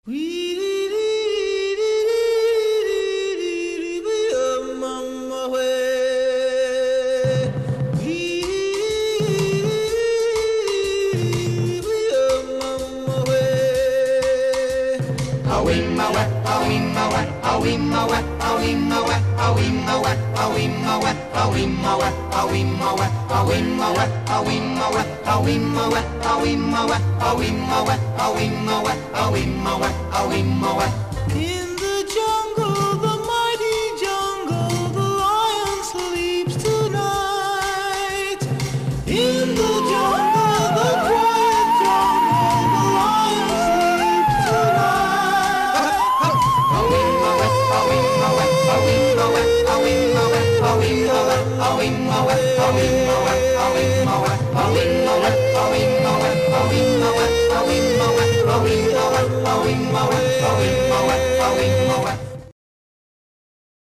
In the jungle, the mighty jungle, the lion sleeps tonight. In the jungle, the quiet jungle, the lion sleeps tonight.